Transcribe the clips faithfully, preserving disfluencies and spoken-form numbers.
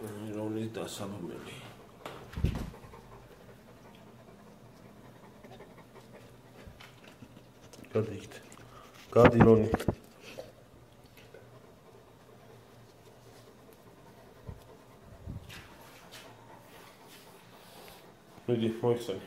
რონის დასალომელი. გადი იქ. გადი რონი. მიდი, მოიხსენი.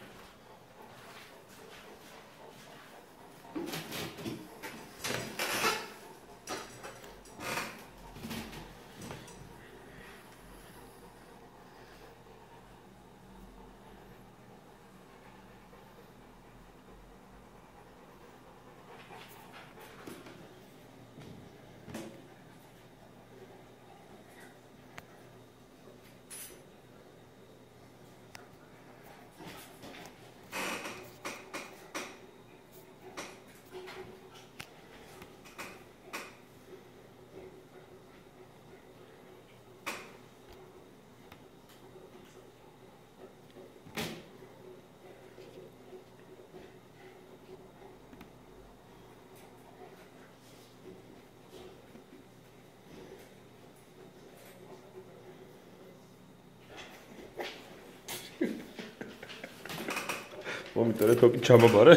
მომიწერე თოკი ჩამაბარე.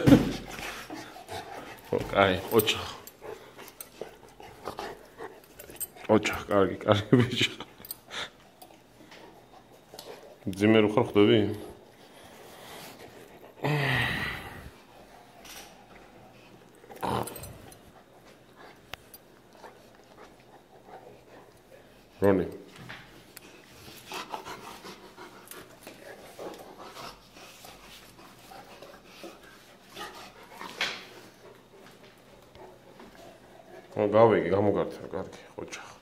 ოკაი, ოჩახ. ოჩახ, კარგი, კარგი ბიჭო. ძიმე რო ხარ ხვდები? რონი გავიგე, გამოგარდე, კარგი, ოჩახ.